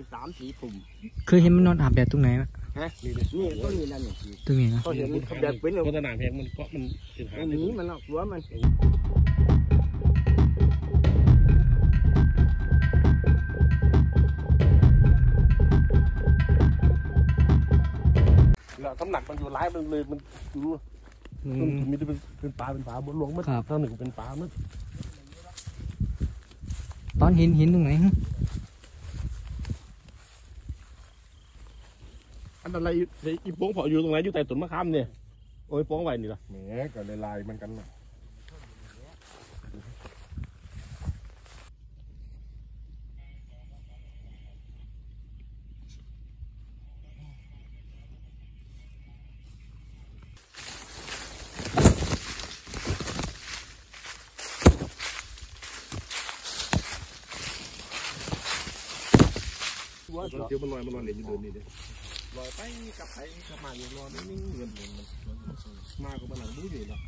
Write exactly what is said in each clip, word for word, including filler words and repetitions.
สามสี่ปุ่มเคยเห็นมันนอนอาบแดดตรงไหนวะฮะนี่ต้นนี้นั่นนี่ตรงนี้นะเขาเห็นเขาแบบเป็นเพราะสนามเพลงมันก็มันเป็นหาหนีมันหรอกหัวมันแล้วน้ำหนักมันอยู่ร้ายมันเลยมันดูมันมีแต่เป็นปลาเป็นปลาบนหลวงมันตอนหนึ่งเป็นปลามันตอนหินหินตรงไหนอันอะไรอีโป้งพออยู่ตรงไหนอยู่ใต้ต้นมะขามเนี่ยโอ้ยโป้งไว้นี่ล่ะแหมก็เลยลายมันกันนะว่าเดี๋ยวมันลอยมันลอยเหรียญอยู่เดินนี่เด้ลอยไปกับไปกับมาอยู่รอนิ่งๆเงินเงินมันมาก็มาหลังดูอยู่แล้ว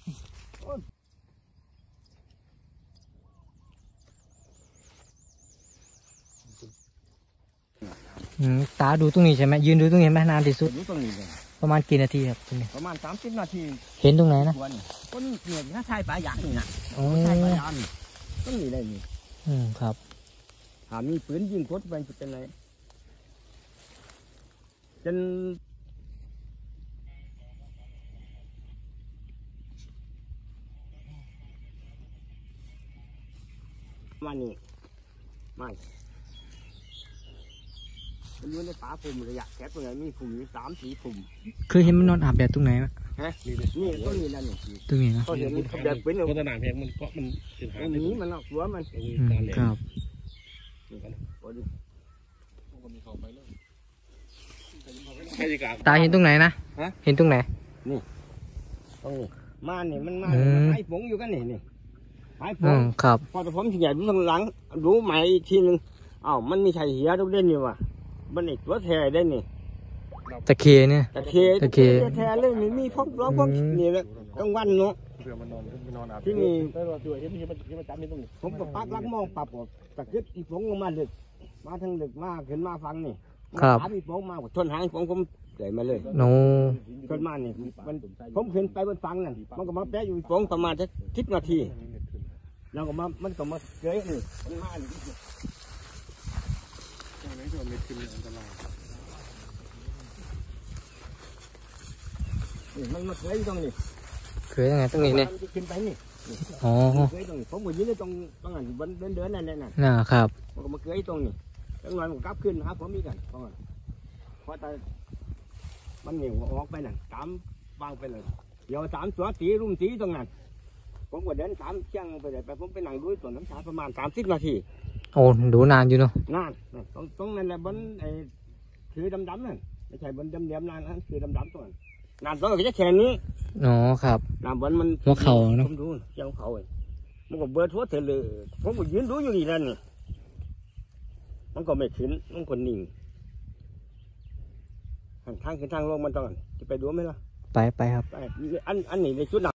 ตาดูตรงนี้ใช่ไหมยืนดูตรงนี้ไหมนานที่สุดตรงนี้เลยประมาณกี่นาทีครับตรงนี้ประมาณสามสิบนาทีเห็นตรงไหนนะต้นเหนื่อยถ้าใช่ปลาหยางนี่นะโอ้ใช่ปลาหยางต้นนี้ได้นี่อืมครับถามมีปืนยิงโคตรไปจะเป็นไรจนมานี่มามันอยู่ในป่าปุ่มระยะแคบตรงไหนมีปุ่มอยู่สามสี่ปุ่มเคยเห็นมันนอนอาบแดดตรงไหนวะฮะนี่ต้นนี้นั่นนี่ตรงนี้นะเขาเห็นเขาแบบเป็นเพราะสนามเพลงมันก็มันเป็นหาหนีมันหรอกหัวมันครับตาเห็นตรงไหนนะเห็นตรงไหนนี่ตรงนี้มาเนี่ยมันมาไอ้ผงอยู่กันนี่นี่ไอ้ผงครับพอแต่ผมถึงใหญ่ดูทางหลังดูใหม่อีกทีนึงอ้าวมันมีชายเหี้ยทุกเด่นอยู่ว่ะมันอีกตัวแทได้นี่ตะเคียเนี่ยตะเคียตะเคียแทเลยมีมีพกร้องพกนี่แหละกลางวันเนาะที่นี่ผมกับปักลักมองปรับตะเกียบอีผงลงมาลึกมาทางลึกมาขึ้นมาฟังนี่ครับอีผงมาชนหางผมผมใหญ่มาเลยโน้ขึ้นมานี่มันผมขึ้นไปบนฟังนั่นมันก็มาแปะอยู่ผงประมาณสักสิบนาทีแล้วก็มามันก็มาเกยนี่มันมานี่มันมาเคยตรงนี้เคยยังไงตรงนี้เนี่ยขึ้นไปนี่อ๋อเคยตรงนี้ผมก็ยืนตรงตรงนั้นบนเดินเดินนั่นนั่นน่ะครับมันก็มาเคยตรงนี้แล้วงานมันกลับขึ้นหาผมมีกันเพราะเพราะแต่มันเหนียวออกไปนั่นตามวางไปเลยเดี๋ยวสามตัวตีรุ่มตีตรงนั้นผมก็เดินสามเชียงไปเลยไปผมไปนั่งดูส่วนน้ำชาประมาณสามสิบนาทีโอ้ดูนานอยู่เนาะนานตรงตรงนั้นแหละบนไอ้ถือดำดำนั่นไม่ใช่บนดำเดียมนานนั่นคือดำดำตัวนั้นน้ำตัวก็จะแค่นี้อ๋อครับน้ำบนมันหัวเข่าเนาะผมดูเจ้าเขาเองมันก็เบิดทั่วเถเลยผมก็ยืนดูอยู่นี่นั่นนี่มันก็ไม่ขึ้นมันก็นิ่งทางขึ้นทางลงมันต้องจะไปดูไหมล่ะไปไปครับอันอันนี้ในชุด